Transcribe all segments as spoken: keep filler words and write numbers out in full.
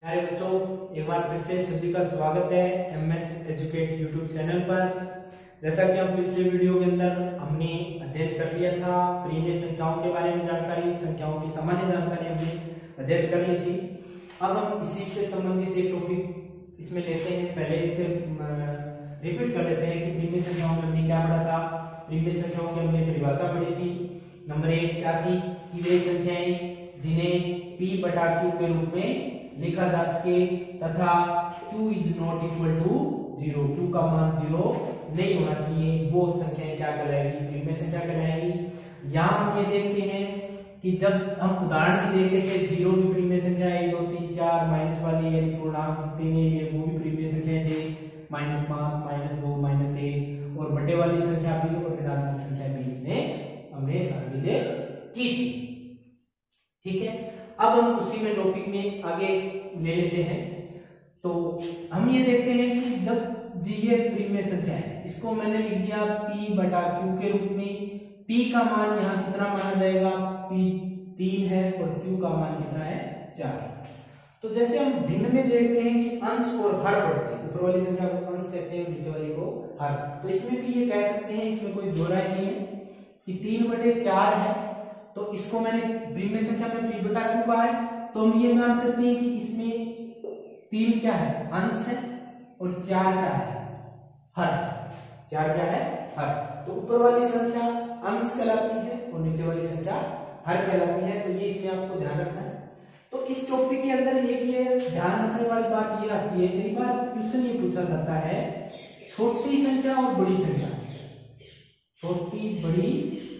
प्यारे बच्चों, एक बार फिर से सभी का स्वागत है M S educate YouTube channel पर। जैसा कि हम पिछले वीडियो के अंदर हमने अध्ययन कर लिया था, परिमेय संख्याओं के बारे में जानकारी, संख्याओं की सामान्य जानकारी हमने अध्ययन कर ली थी। अब हम इसी से संबंधित एक टॉपिक इसमें लेते हैं। पहले इसे रिपीट कर लेते हैं कि परिमेय संख्याओं में हमने क्या पढ़ा था। परिमेय संख्याओं की हमने परिभाषा पढ़ी थी। नंबर एक क्या थी कि वे संख्याएं जिन्हें p बटा q के रूप में लिखा जा सके तथा q is not equal to zero, q का मान जीरो नहीं होना चाहिए, वो संख्याएं क्या कहलाएगी, परिमेय संख्या कहलाएगी। यहाँ हम ये देखते हैं कि जब हम उदाहरण भी देखे थे, जीरो भी परिमेय संख्या है, एक दो तीन चार माइनस वाली यानी पूर्णांक जितने ये वो भी परिमेय संख्याएं थे, माइनस पांच माइनस दो माइनस एक, और बटे वाली संख्या भी और ऋणात्मक संख्या भी इसमें हमने शामिल की थी। ठीक है, अब हम उसी में टॉपिक में आगे ले लेते हैं। तो हम ये देखते हैं कि जब जी ये परिमेय संख्या है, इसको मैंने लिख दिया p बटा q के रूप में। p का मान यहाँ कितना माना जाएगा, p तीन है और q का मान कितना है, चार। तो जैसे हम भिन्न में देखते हैं कि अंश और हर पढ़ते हैं, ऊपर वाली संख्या को अंश कहते हैं, नीचे वाली को हर। तो इसमें भी ये कह सकते हैं, इसमें कोई दो राय नहीं है कि तीन बटे चार है, तो इसको मैंने परिमेय संख्या में p बटा q का है, तो हम ये मान सकते हैं कि इसमें तीन क्या है, अंश है, और चार क्या है, हर। चार क्या है, हर। तो ऊपर वाली संख्या अंश कहलाती है और नीचे वाली संख्या हर कहलाती है। तो ये इसमें आपको ध्यान रखना है। तो इस टॉपिक के अंदर एक ये ध्यान रखने वाली बात ये आती है, कई बार क्वेश्चन ये पूछा जाता है, छोटी संख्या और बड़ी संख्या, छोटी बड़ी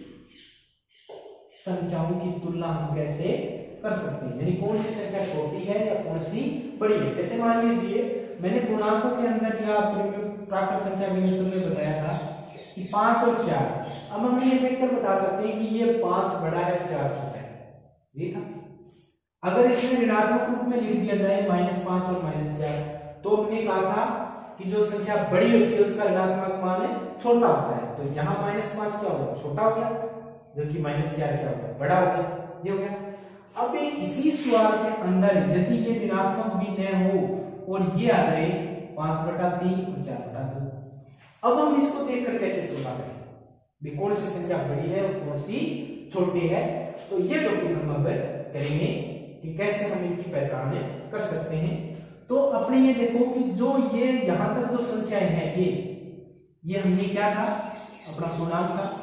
संख्याओं की तुलना हम कैसे कर सकते हैं, यानी कौन सी संख्या छोटी है या कौन सी बड़ी है। जैसे मान लीजिए मैंने पूर्णांकों के अंदर या प्राकृत संख्या विन्यासन में बताया था कि पांच और चार। अब हम ये देखकर बता सकते हैं कि ये पांच बड़ा है, चार छोटा है, ये था। अगर इसमें ऋणात्मक रूप में लिख दिया जाए माइनस पांच और माइनस चार, तो हमने कहा था कि जो संख्या बड़ी होती है उसका ऋणात्मक मान छोटा होता है। तो यहाँ माइनस पांच क्या होगा, छोटा हो गया, जबकि माइनस चार क्या होगा, बड़ा हो गया, ये हो गया। अब इसी सवाल के अंदर यदि ये ऋणात्मक भी न हो और ये आ जाए पांच बटा तीन और चार बटा दो, अब हम इसको देखकर कैसे तुलना करें, कौन सी संख्या बड़ी है और कौन सी छोटी है। तो ये टॉपिक हम अब करेंगे कि कैसे हम इनकी पहचान कर सकते हैं। तो अपने ये देखो कि जो ये यहां तक जो संख्याएं हैं, ये ये हमने क्या था, अपना पूर्णांक था।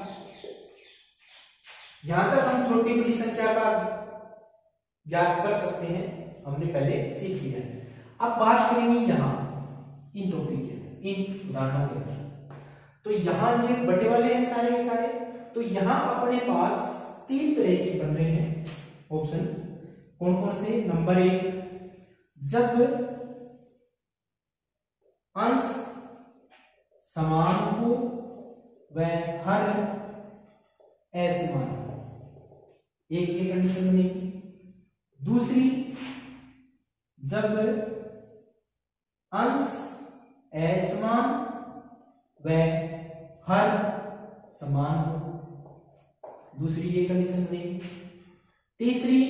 यहां तक हम छोटी बड़ी संख्या का ज्ञात कर सकते हैं, हमने पहले सीख लिया है। अब बात करेंगे यहां इन टॉपिक के, इन उदाहरणों के। तो यहां ये बटे वाले हैं सारे के सारे। तो यहां अपने पास तीन तरह के बन रहे हैं ऑप्शन, कौन कौन से। नंबर एक, जब अंश समान हो व हर असमान, एक ही कंडीशन बनेगी। दूसरी, जब अंश असमान व हर समान हो, दूसरी ये कंडीशन बनेगी। तीसरी,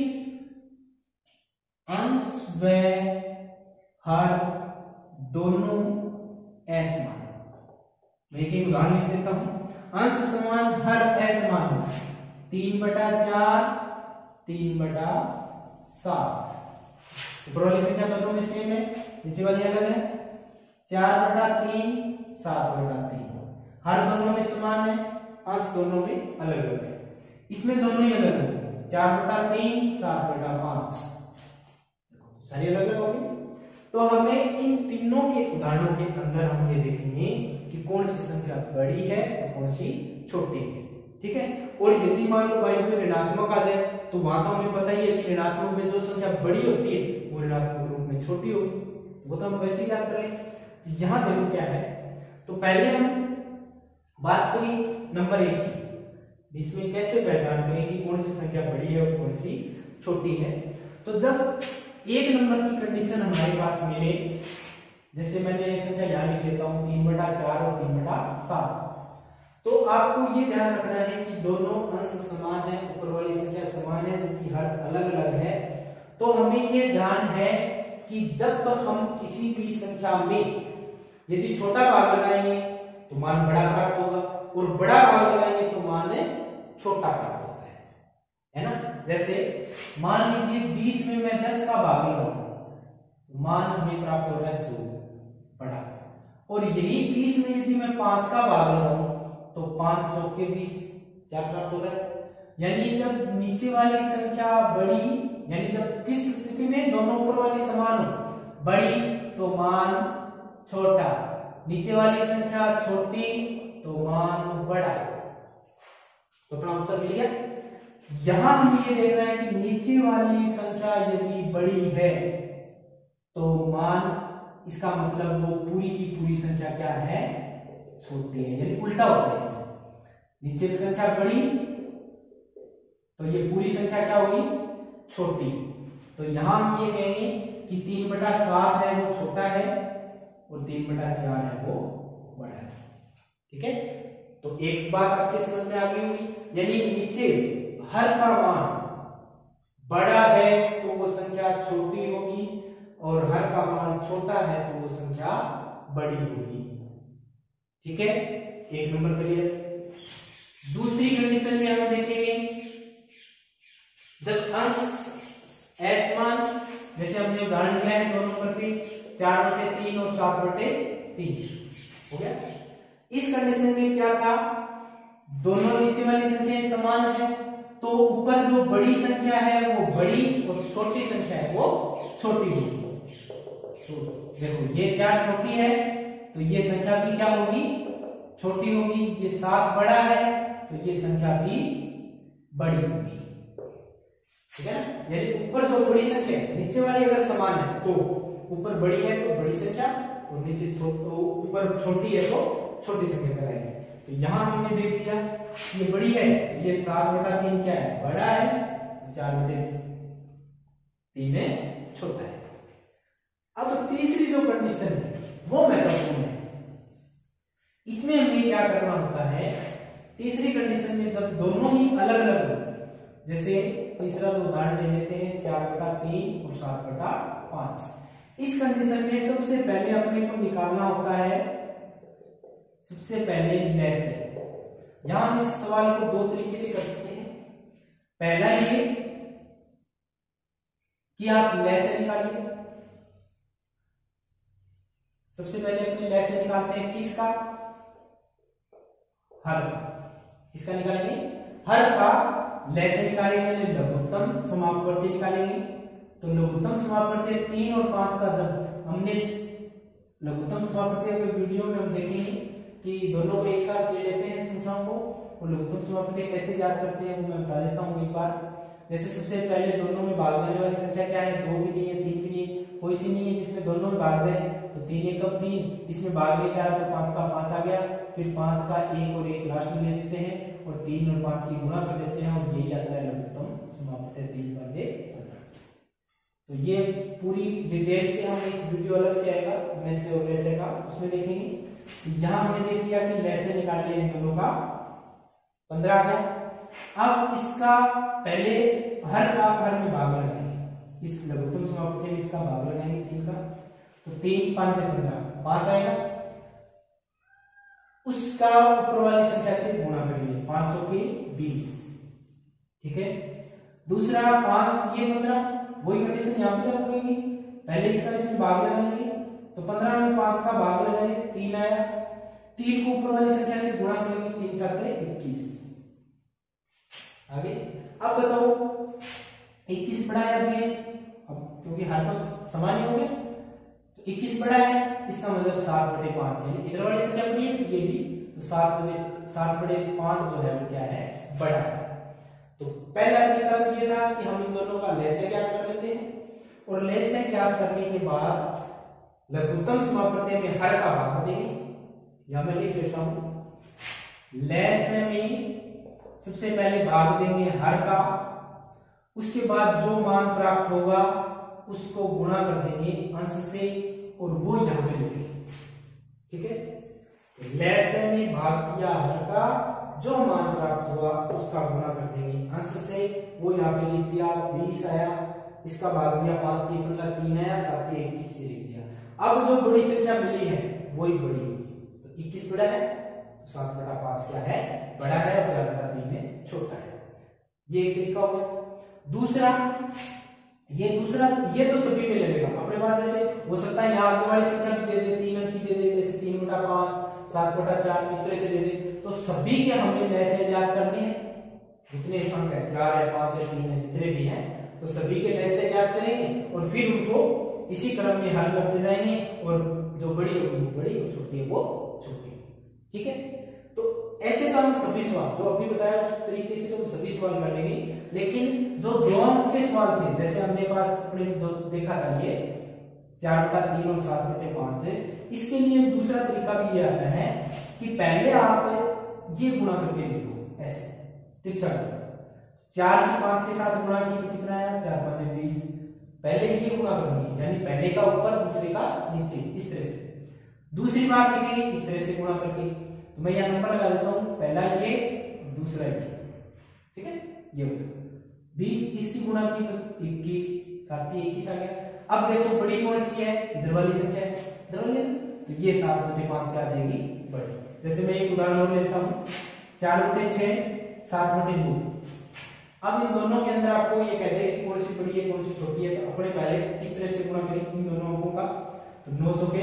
अंश व हर दोनों असमान। मैं एक उदाहरण लिख देता हूं। अंश समान हर असमान हो, तीन बटा चार तीन बटा सात। ऊपर वाली संख्या दोनों में सेम है, नीचे वाली अलग है। चार बटा तीन सात बटा तीन, हर दोनों में समान है, अंश दोनों में अलग अलग है। इसमें दोनों ही अलग है, चार बटा तीन सात बटा पांच, सारी अलग अलग होगी। तो हमें इन तीनों के उदाहरणों के अंदर हम ये देखेंगे कि कौन सी संख्या बड़ी है और कौन सी छोटी है। ठीक है, और यदि मान लो भाई कोई ऋणात्मक आ जाए, तो वहां तो हमें पता ही है कि ऋणात्मक में जो संख्या बड़ी होती है वो ऋणात्मक रूप में छोटी होगी, तो वो तो हम वैसे ही याद कर लें। तो यहां देखो क्या है। तो पहले हम बात करें नंबर एक की, इसमें कैसे पहचान करें कि कौन सी संख्या बड़ी है और कौन सी छोटी है। तो जब एक नंबर की कंडीशन हमारे पास मिले, जैसे मैंने संख्या यहां लिख लेता हूं तीन बटा चार और तीन बटा सात, तो आपको ये ध्यान रखना है कि दोनों अंश समान है, ऊपर वाली संख्या समान है, जबकि हर अलग अलग है। तो हमें ये ध्यान है कि जब तो हम किसी भी संख्या में यदि छोटा भाग लगाएंगे तो मान बड़ा प्राप्त होगा और बड़ा भाग लगाएंगे तो मान छोटा प्राप्त होता है, है ना। जैसे मान लीजिए बीस में मैं दस का भाग लगाऊं तो मान हमें प्राप्त हो रहा है दो, बड़ा। और यही बीस में यदि मैं पांच का भाग लगाऊं तो पांच चौके बीस, क्या प्राप्त हो रहा है। यानी जब नीचे वाली संख्या बड़ी, यानी जब किस स्थिति में दोनों ऊपर वाली समान हो, बड़ी तो मान छोटा, नीचे वाली संख्या छोटी तो मान बड़ा, तो अपना उत्तर मिल गया। यहां हम ये देखना है कि नीचे वाली संख्या यदि बड़ी है तो मान, इसका मतलब वो पूरी की पूरी संख्या क्या है, छोटी है, यानी उल्टा होता है इसमें। नीचे की संख्या बड़ी तो ये पूरी संख्या क्या होगी, छोटी। तो यहां हम ये कहेंगे कि तीन बटा सात है वो छोटा है और तीन बटा चार है वो बड़ा है। ठीक है, तो एक बात आपके समझ में आ गई होगी, यानी नीचे हर का मान बड़ा है तो वो संख्या छोटी होगी और हर का मान छोटा है तो वो संख्या बड़ी होगी। ठीक है, एक नंबर क्लियर। दूसरी कंडीशन में हम देखेंगे जब अंश असमान, जैसे हमने उदाहरण लिया है दो नंबर पे चार बटे तीन और सात बटे तीन हो गया। इस कंडीशन में क्या था, दोनों नीचे वाली संख्याएं समान है तो ऊपर जो बड़ी संख्या है वो बड़ी और छोटी संख्या है वो छोटी होगी। तो देखो ये चार छोटी है तो ये संख्या भी क्या होगी, छोटी होगी। ये सात बड़ा है तो ये संख्या भी बड़ी होगी। ठीक है ना, यानी ऊपर जो बड़ी संख्या है, नीचे वाली अगर समान है तो ऊपर बड़ी है तो बड़ी संख्या और नीचे ऊपर छोटी है तो छोटी संख्या कराएंगे। तो यहां हमने देख लिया ये बड़ी है तो ये सात बटा तीन क्या है, बड़ा है, चार बटे तीन है छोटा है। अब तीसरी जो कंडीशन है वो महत्वपूर्ण है, इसमें हमें क्या करना होता है, तीसरी कंडीशन में जब दोनों ही अलग अलग हो, जैसे तीसरा जो उदाहरण ले लेते हैं चार बटा तीन और सात बटा पांच। इस कंडीशन में सबसे पहले अपने को निकालना होता है, सबसे पहले लेस है। यहां हम इस सवाल को दो तरीके से कर सकते हैं। पहला ये कि आप लेस निकालिए, सबसे पहले अपने लेस निकालते हैं किसका, हर का। किसका निकालेंगे, हर का लेस निकालेंगे, लघुत्तम समापवर्ती निकालेंगे। तो लघुत्तम समापवर्ती तीन और पांच का जब हमने लघुत्तम समापवर्ती के वीडियो में हम देखेंगे कि दोनों को एक साथ ले लेते हैं संख्याओं को और लघुत्तम समापवर्ती कैसे याद करते हैं वो मैं बता देता हूँ एक बार। जैसे सबसे पहले दोनों में भाग जाने वाली संख्या क्या है, दो भी नहीं है, तीन भी नहीं है, कोई सी नहीं है जिसमें दोनों में भाग जाए। तो तीन एक कब तीन, इसमें भाग नहीं जा रहा तो पांच का पांच आ गया, फिर पांच का एक और एक लास्ट में ले लेते हैं और तीन और पांच की गुणा कर देते हैं और यही आता है लघुत्तम समापवर्ती तीन पंजे पंद्रह। तो ये पूरी डिटेल से हम एक वीडियो अलग से आएगा वैसे और वैसे का, उसमें देखेंगे। तो यहाँ हमने देख लिया कि लेसे निकाल लिया इन दोनों का, पंद्रह आ गया। अब इसका पहले हर का हर में भाग लगाएंगे, इस लघुत्तम समापवर्ती में इसका भाग लगाएंगे तीन का, तो तीन पांच पंद्रह, पांच आएगा। उसका ऊपर वाली संख्या से गुणा करेंगे, पांच चौके बीस। ठीक है, दूसरा पांच ये पंद्रह, वही कंडीशन यहाँ पे लागू होगी, पहले इसका इसमें भाग लगाएंगे तो पंद्रह में पांच का भाग लगाएंगे, तीन आया। तीन को ऊपर वाली संख्या से गुणा करेंगे, तीन सात इक्कीस। आगे अब बताओ इक्कीस बड़ा है बीस, अब क्योंकि हर तो समान ही हो गया तो इक्कीस बड़ा है, इसका मतलब सात बटे पांच, यानी इधर वाली संख्या बड़ी है तो ये भी, तो सात बजे सात बटे पांच जो है वो क्या है, बड़ा है। तो पहला तरीका तो ये था कि हम इन दोनों का लेसे ज्ञात कर लेते हैं और लेसे ज्ञात करने के बाद लघुत्तम समापवर्ती में हर का भाग देंगे। यहां मैं लिख देता हूं, लेसे में सबसे पहले भाग देंगे हर का, उसके बाद जो मान प्राप्त होगा उसको गुणा कर देंगे अंश से और वो यहां पे लिखेंगे। ठीक है, तो लेसे में भाग किया हर का, जो मान प्राप्त हुआ उसका गुणा कर देंगे अंश से, वो यहाँ पे लिख दिया बीस आया। इसका भाग दिया पांच तीन पंद्रह, तीन आया, सात तीन इक्कीस से लिख दिया। अब जो बड़ी संख्या मिली है वही बड़ी होगी, तो इक्कीस बड़ा है तो सात बटा पांच क्या है, बड़ा है, और चार बटा तीन है छोटा है। ये एक तरीका हो गया। दूसरा, ये दूसरा ये तो सभी में लगेगा अपने पास, जैसे हो सकता है यहाँ आगे वाली संख्या भी दे दे, तीन अंक की दे दे, जैसे तीन बटा पांच, सात बटा चार, इस तरह से दे दे, तो सभी के हमने लहसे याद करने हैं, जितने अंक है, चार है, पांच है, तीन है, जितने भी हैं, तो सभी के लहसे याद करेंगे और फिर उनको इसी क्रम में हल करते जाएंगे, और जो बड़ी है वो बड़ी और छोटी है वो छोटी। ठीक है, तो ऐसे तो हम सभी सवाल जो अभी बताया उस तरीके से तो हम सभी सवाल कर लेंगे, लेकिन जो दो अंक के सवाल थे, जैसे हमने पास अपने जो देखा था ये चार बटा तीन और सात बटे पांच है, इसके लिए दूसरा तरीका भी ये आता है कि पहले आप ये गुणा करके लिख दो, ऐसे तिरछा चार की पांच के साथ गुणा की तो कितना आया, चार पांच बीस, पहले ये गुणा करनी है, यानी पहले का ऊपर दूसरे का नीचे, इस तरह से। दूसरी बार लिखेंगे इस तरह से गुणा करके, तो मैं यहाँ नंबर लगा देता हूं, पहला ये दूसरा ये, ठीक है, ये हो गया बीस, इसकी गुणा की तो इक्कीस, साथ ही इक्कीस आ गया। अब देखो बड़ी कौन सी है, इधर वाली संख्या है, इधर वाली, तो ये सात बटे पांच क्या आ जाएगी, बड़ी। जैसे मैं एक उदाहरण और लेता हूं, चार बटे छह, सात बटे नौ। अब इन दोनों के अंदर आपको ये कह दे कि कौन सी बड़ी है कौन सी छोटी है, तो अपने पहले इस तरह से गुणा करें इन दोनों अंकों का, तो नौ चौके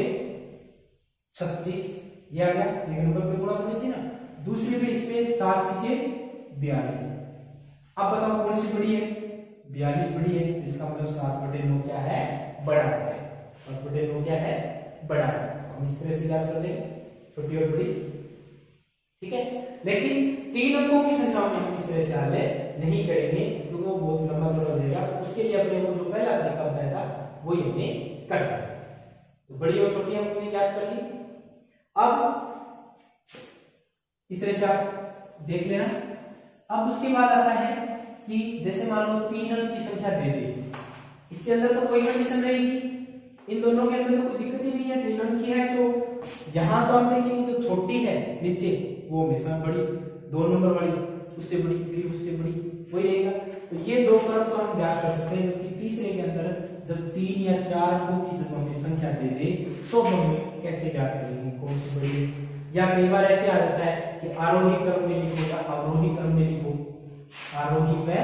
छत्तीस, ये आ गया, लेकिन ऊपर पे गुणा करनी थी ना। दूसरी पे इस पे सात छके बयालीस। अब बताओ कौन सी बड़ी है, बयालीस बड़ी है, तो इसका मतलब सात बटे नौ क्या है, बड़ा है, सात बटे नौ क्या है, बड़ा है। हम इस तरह से याद कर लेंगे, छोटी और बड़ी, ठीक है। लेकिन तीन अंकों की संख्याओं में हम इस तरह से हल नहीं करेंगे क्योंकि वो बहुत लंबा चौड़ा हो जाएगा, तो उसके लिए अपने को जो पहला तरीका बताया था वही हमें करना है। तो बड़ी और छोटी हमने याद कर ली। अब इस तरह से आप देख लेना। अब उसके बाद आता है कि जैसे मान लो तीन अंक की संख्या दे दे, इसके अंदर तो कोई कंडीशन रहेगी, इन दोनों के अंदर तो कोई दिक्कत ही नहीं है, तीन अंक की है, तो यहां तो हम देखेंगे जो छोटी है नीचे वो हमेशा बड़ी, दो नंबर वाली उससे बड़ी, फिर उससे बड़ी, वही रहेगा। तो ये दो क्रम तो हम याद कर सकते हैं, जबकि तीसरे के अंदर जब तीन या चार अंकों की जब हमें संख्या दे दे तो हम कैसे याद करेंगे कौन सी बड़ी है। या कई बार ऐसे आ जाता है कि आरोही क्रम में लिखो या अवरोही क्रम में लिखो, आरोही व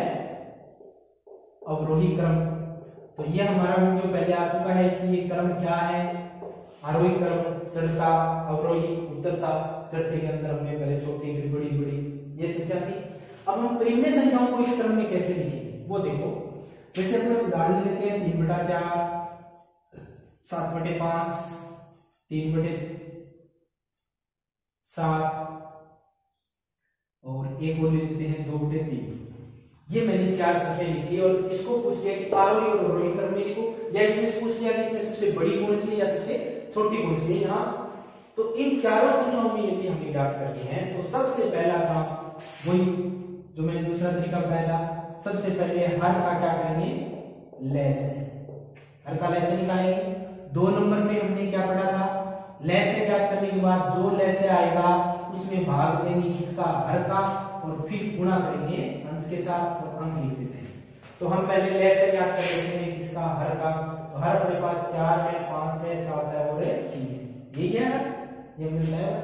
अवरोही क्रम। तो ये हमारा वीडियो पहले आ चुका है कि ये क्रम क्या है, आरोही क्रम, चढ़ता अवरोही उतरता, चढ़ते के अंदर हमने पहले छोटी फिर बड़ी बड़ी ये संख्या थी। अब हम परिमेय संख्याओं को इस क्रम में कैसे लिखेंगे वो देखो। जैसे अपने उदाहरण लेते हैं तीन बटा चार, सात बटे पांच, तीन बटे सात, और एक और ले लेते हैं दो बटे तीन। ये मैंने चार संख्या लिखी और इसको पूछ लिया कि आरोही और अवरोही क्रम में लिखो, या इसमें पूछ लिया कि इसमें सबसे बड़ी कौन सी है या सबसे छोटी कौन सी है। यहाँ तो इन चारों संख्याओं में यदि हमें याद करनी है तो सबसे पहला काम वही जो मैंने दूसरा तरीका बताया था, सबसे पहले हर का क्या करेंगे, लहसे, हर का लहसे निकालेंगे। दो नंबर पे हमने क्या पढ़ा था, लहसे याद करने के बाद जो लहसे आएगा उसमें भाग देंगे किसका, हर का, और फिर गुणा करेंगे अंश के साथ और अंक लिख देते हैं। तो हम पहले लहसे याद कर लेते हैं किसका, हर का। तो हर अपने पास चार है, पांच है, सात है और तीन है, ये क्या है, ये मिलता है।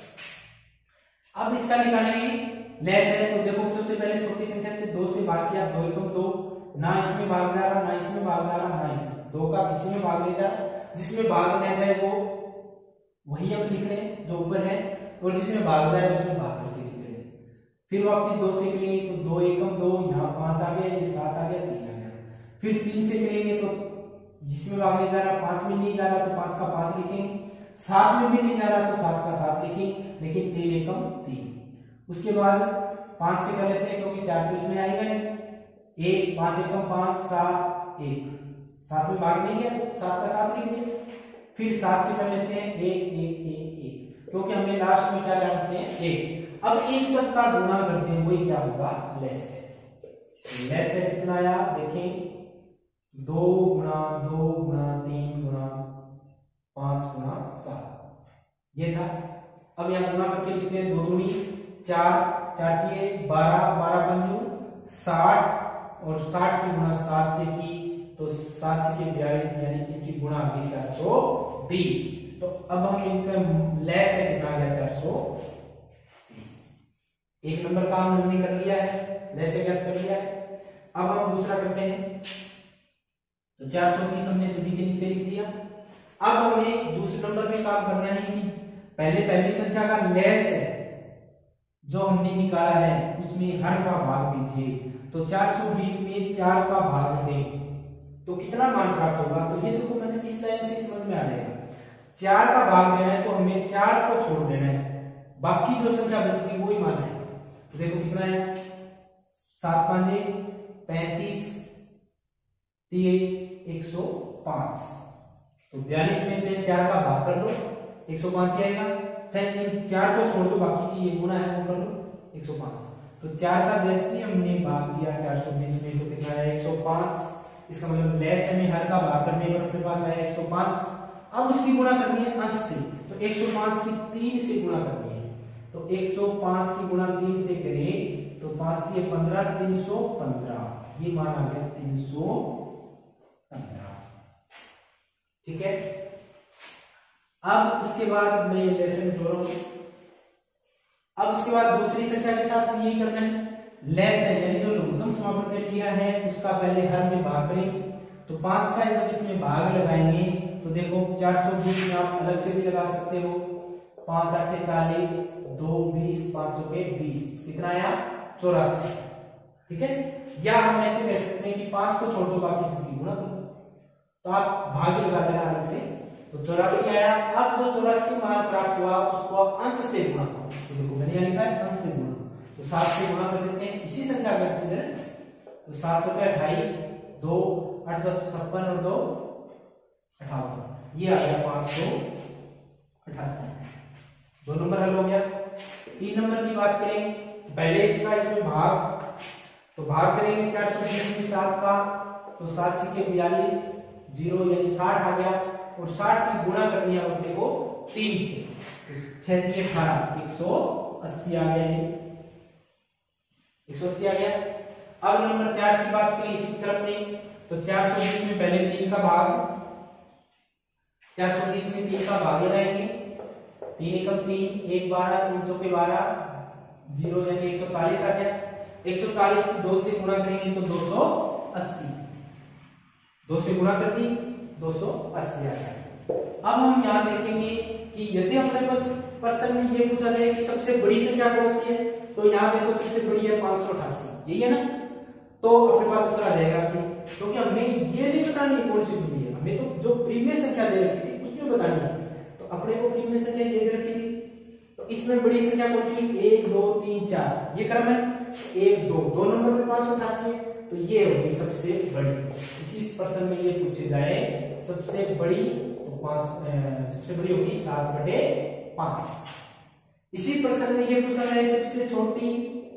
अब इसका निकालेंगे लहसे है, तो देखो सबसे पहले छोटी संख्या से दो से भाग किया, दो एकम दो, ना इसमें भाग जा रहा, ना इसमें भाग जा रहा, ना इसमें, दो का किसी में भाग नहीं जा रहा, जिसमें भाग न जाए वो वही हम लिख रहे हैं जो ऊपर है, और जिसमें भाग जाए उसमें भाग करके लिख रहे हैं। फिर वापस दो से करेंगे तो दो एकम दो, यहाँ पांच आ गया, ये सात आ गया, तीन आ गया। फिर तीन से करेंगे तो जिसमें भाग नहीं जा रहा, पांच में नहीं जा रहा तो पांच का पांच लिखेंगे, सात में भी नहीं जा रहा तो सात का सात लिखेंगे, लेकिन तीन एकम तीन। उसके बाद पांच से कर लेते हैं क्योंकि चार तो इसमें आएगा, एक पांच एकम पांच, सात एक, सात में भाग नहीं गया तो सात का सात लिख दिया। फिर सात से कर लेते हैं एक एक एक एक, क्योंकि हमें लास्ट में क्या करते हैं, एक। अब इन सब का गुणा करते हैं वही क्या होगा, लहसे। लहसे कितना आया देखें, दो गुणा दो गुणा तीन गुणा पांच गुणा सात, ये था। अब यहाँ गुणा करके लिखते हैं, दो दूनी चार, चार की बारह, बारह पंजू साठ, और साठ की गुणा सात से की तो सात छके बयालीस यानी इसकी गुणा आ गई चार सौ बीस। तो अब हम इनका लेस है कितना आ गया चार सौ बीस। एक नंबर काम हमने कर लिया है, लेस है ज्ञात कर लिया है। अब हम दूसरा करते हैं, तो चार सौ बीस हमने सीधी के नीचे लिख दिया। अब हमें दूसरे नंबर में काम करना है कि पहले पहली संख्या का लेस है जो हमने निकाला है उसमें हर का भाग दीजिए। तो चार सौ बीस में चार का भाग दें तो कितना मान प्राप्त होगा। तो ये देखो मैंने इस लाइन से समझ में आ जाएगा, चार का भाग देना है तो हमें चार को छोड़ देना है, बाकी जो संख्या बच गई वही मान है। तो देखो कितना है, सात पांचे पैंतीस, तीन एक सौ पांच। तो बयालीस में चाहे चार का भाग कर लो एक सौ पांच ही आएगा, चाहे इन चार को छोड़ दो बाकी की ये गुणा है वो कर लो एक सौ पांच। तो चार का जैसे हमने भाग किया चार सौ बीस में तो कितना है एक सौ पांच। इसका मतलब लेस में हर का भाग करने पर अपने पास आया एक सौ पांच। अब उसकी गुणा करनी है अंश से, तो एक सौ पांच की तीन से गुणा करनी है। तो एक सौ पांच की गुणा तीन से करें तो पांच दिए पंद्रह, तीन सौ पंद्रह, ये मान आ गया तीन सौ पंद्रह। ठीक है, अब उसके बाद मैं ये लेसन दोहराऊं। अब उसके बाद दूसरी संख्या के साथ यही करना है, लेस है यानी जो लघुत्तम समापन लिया है उसका पहले हर में भाग करें। तो पांच का जब इसमें भाग लगाएंगे तो देखो चार सौ बीस में आप अलग से भी लगा सकते हो, पांच आठ चालीस, दो बीस, पांच सौ के बीस, कितना आया चौरासी। ठीक है, या हम ऐसे कह सकते हैं कि पांच को छोड़ दो बाकी सबकी गुणा करो, तो आप भाग लगा लेना अलग से। तो चौरासी आया। अब जो चौरासी मान प्राप्त हुआ उसको आप अंश से गुणा करो। तो देखो मैंने यहाँ लिखा है अंश से गुणा, तो सात से गुणा कर देते हैं इसी संख्या का सीधे। तो सात सौ पे अट्ठाईस, दो आठ सौ छप्पन और दो अठावन, ये आ गया पांच सौ अठासी। दो नंबर हल हो गया। तीन नंबर की बात करें तो पहले इसका इसमें भाग, तो भाग करेंगे चार सौ बीस में सात का, तो सात छके बयालीस, जीरो यानी साठ आ गया। और साठ की गुणा करनी है अपने को तीन से, तो छह तीन अठारह, एक सौ अस्सी आ गया, एक सौ अस्सी आ गया। अब नंबर चार की बात करें इसी क्रम में, तो चार सौ बीस में पहले तीन का भाग, चार सौ बीस में तीन का भाग लगाएंगे, तीन एकम तीन, एक बारह, तीन चौके बारह, जीरो यानी एक सौ चालीस आ गया। एक सौ चालीस की दो से गुणा करेंगे तो दो सौ अस्सी, दो से गुणा कर दी दो सौ अस्सी आ गया। अब हम यहाँ देखेंगे कि यदि अपने पास प्रश्न में ये पूछा जाए कि सबसे बड़ी संख्या कौन सी है, तो यहाँ देखो सबसे बड़ी है पांच सौ अठासी, यही है ना। तो अपने पास उत्तर आ जाएगा कि क्योंकि हमें ये नहीं बतानी है कौन सी बड़ी है, हमें तो जो प्रीवियस संख्या दे रखी थी उसमें बतानी है। तो अपने को प्रीवियस संख्या ये दे रखी थी, तो इसमें बड़ी संख्या कौन सी, एक दो तीन चार, ये क्रम है। एक दो दो नंबर में पांच सौ अठासी है, तो ये होगी सबसे बड़ी। इसी प्रश्न में ये पूछे जाए सबसे बड़ी, तो पांच सबसे बड़ी होगी सात बटे पांच। इसी प्रश्न में ये पूछा जाए सबसे छोटी,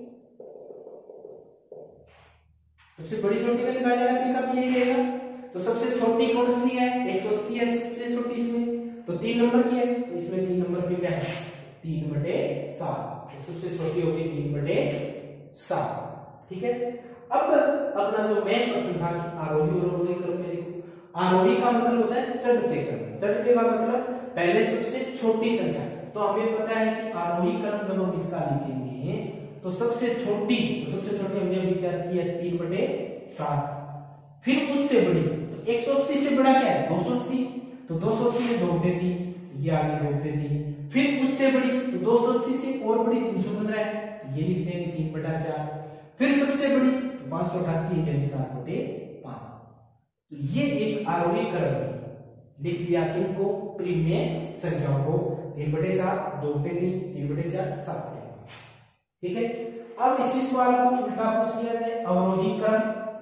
सबसे बड़ी छोटी का निकालने का तरीका भी यही रहेगा। तो सबसे छोटी कौन सी है, एक सौ अस्सी है सबसे छोटी इसमें, तो तीन नंबर की है, तो इसमें तीन नंबर की क्या है, तीन बटे सात, तो सबसे छोटी होगी तीन बटे सात। ठीक है, अब अपना जो मेन प्रश्न था कि आरोही और अवरोही क्रम में लिखो। आरोही का मतलब होता है चढ़ते क्रम, चढ़ते का मतलब पहले सबसे छोटी संख्या। तो हमें पता है कि आरोही क्रम जब हम इसका लिखेंगे तो सबसे छोटी, तो सबसे छोटी हमने अभी क्या किया तीन बटे सात, फिर उससे बड़ी, तो एक सौ अस्सी से बड़ा क्या है दो सौ अस्सी, तो दो सौ अस्सी में दो देती, ये आगे दो देती, फिर उससे बड़ी तो दो सौ अस्सी से और बड़ी तीन सौ पंद्रह है, तो ये लिख देंगे तीन बटा चार, फिर सबसे बड़ी तो पांच सौ अठासी यानी सात बटे पांच। तो ये एक आरोही क्रम लिख दिया किनको, प्रीमेय संख्याओं को, तीन बटे सात, दो बटे तीन, तीन बटे चार, सात बटे पांच। ठीक है, अब इसी सवाल को उल्टा पूछ लिया जाए अवरोही क्रम।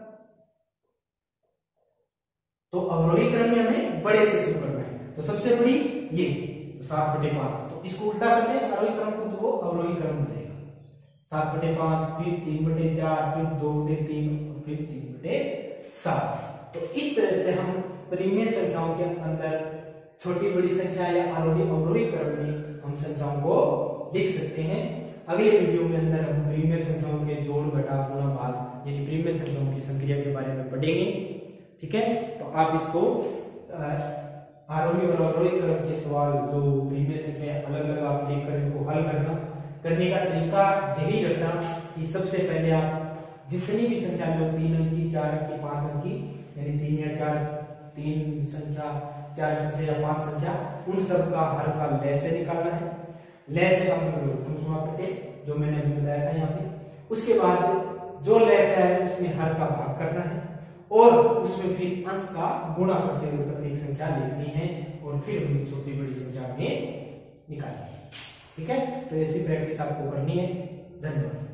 तो अवरोही क्रम में हमें बड़े से शुरू करना है, तो सबसे बड़ी ये तो सात बटे पांच, तो इसको उल्टा कर दे आरोही क्रम को, तो वो अवरोही क्रम हो जाएगा सात बटे पांच, फिर तीन बटे चार, फिर दो बटे तीन, फिर तीन बटे सात। तो इस तरह से हम परिमेय संख्याओं के अंदर छोटी बड़ी संख्या या आरोही अवरोही क्रम में हम संख्याओं को लिख सकते हैं। अगले वीडियो में अंदर हम परिमेय संख्याओं के जोड़ घटा गुणा भाग यानी परिमेय संख्याओं की संक्रिया के बारे में पढ़ेंगे। ठीक है, तो आप इसको आरोही और अवरोही क्रम के सवाल जो प्रीवियस संख्या अलग अलग आप लेकर इनको हल करना करने का तरीका यही रखना कि सबसे पहले आप जितनी भी संख्या लो, तीन अंक की, चार अंक की, पांच अंक की, यानी तीन या चार, तीन संख्या, चार संख्या या पांच संख्या, उन सब का हर का लय से निकालना है। लय से हम उत्तम समापत्ति जो मैंने अभी बताया था यहाँ पे। उसके बाद जो लय से है उसमें हर का भाग करना है और उसमें फिर अंश का गुणा करते हुए प्रत्येक संख्या लिखनी है और फिर उन्हें छोटी बड़ी संख्या में निकालनी है। ठीक है, तो ऐसी प्रैक्टिस आपको करनी है। धन्यवाद।